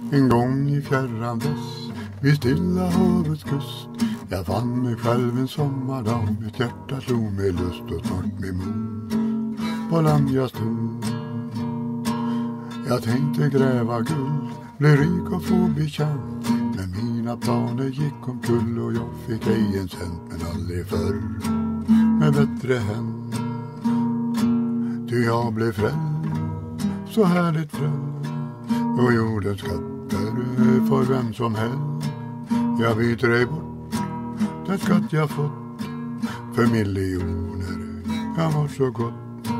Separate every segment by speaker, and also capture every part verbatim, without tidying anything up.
Speaker 1: En gång i fjärran väst, vid Stilla havets kust, jag fann mig själv en sommardag. Mitt hjärta slog med lust och snart med mod. På land jag stod, jag tänkte gräva guld, bli rik och få bekant. Men mina planer gick omkull och jag fick ej en cent, men aldrig förr med bättre händ. Ty jag blev frälld, så härligt frälld, och jordens skatter för vem som helst. Jag byter dig bort den skatt jag fått för miljoner, jag var så gott.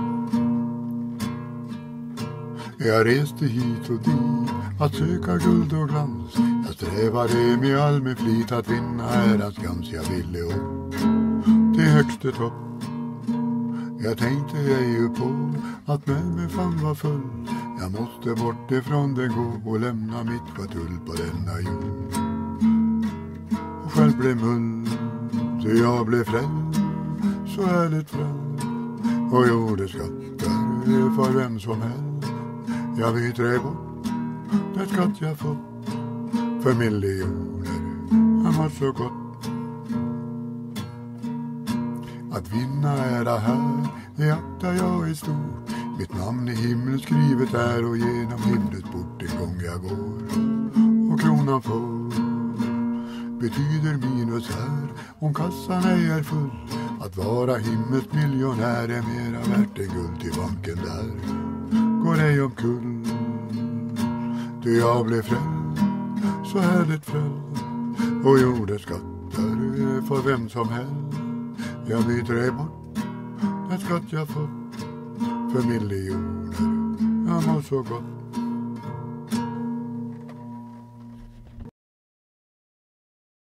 Speaker 1: Jag reste hit och dit att söka guld och glans. Jag strävade med all min flit att vinna ärans glans. Jag ville upp till högste topp. Jag tänkte ej på att med mig fan var full. Jag måste bort ifrån det gå och lämna mitt skatull på denna jord. Och själv blev mull, så jag blev frälld, så härligt frälld, och gjorde skatter för vem som helst. Jag byter dig bort den skatt jag fått för miljoner, jag var så gott. Att vinna ära här, det aktar jag i stort. Mitt namn i himlen skrivet är, och genom himlens port en gång jag går. Och kronan får betyder minus här, om kassan ej är full. Att vara himmels miljonär är mera värt än guld till banken där. Går ej omkull, ty jag blev frälld, så härligt frälld, och gjorde skatter för vem som helst. Jag byter dig bort den skatt jag fått för miljoner, jag mår så gott.